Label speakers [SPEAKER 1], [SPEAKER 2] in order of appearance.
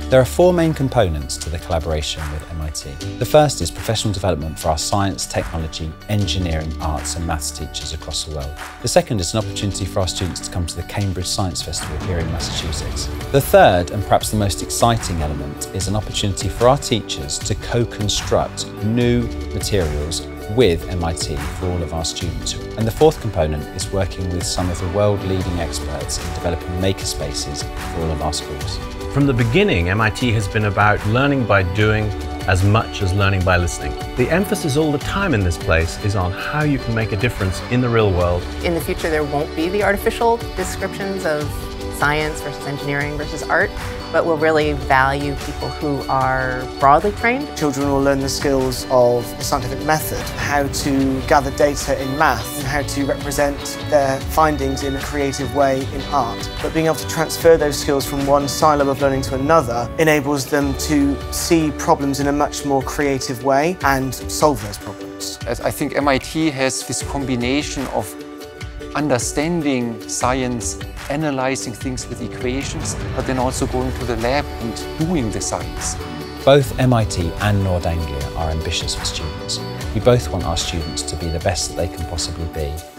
[SPEAKER 1] There are four main components to the collaboration with MIT. The first is professional development for our science, technology, engineering, arts and maths teachers across the world. The second is an opportunity for our students to come to the Cambridge Science Festival here in Massachusetts. The third, and perhaps the most exciting element, is an opportunity for our teachers to co-construct new materials with MIT for all of our students. And the fourth component is working with some of the world-leading experts in developing makerspaces for all of our schools.
[SPEAKER 2] From the beginning, MIT has been about learning by doing as much as learning by listening. The emphasis all the time in this place is on how you can make a difference in the real world.
[SPEAKER 3] In the future, there won't be the artificial descriptions of science versus engineering versus art, but we'll really value people who are broadly trained.
[SPEAKER 4] Children will learn the skills of the scientific method, how to gather data in math, and how to represent their findings in a creative way in art. But being able to transfer those skills from one silo of learning to another enables them to see problems in a much more creative way and solve those problems.
[SPEAKER 5] I think MIT has this combination of understanding science, analyzing things with equations, but then also going to the lab and doing the science.
[SPEAKER 1] Both MIT and Nord Anglia are ambitious for students. We both want our students to be the best that they can possibly be,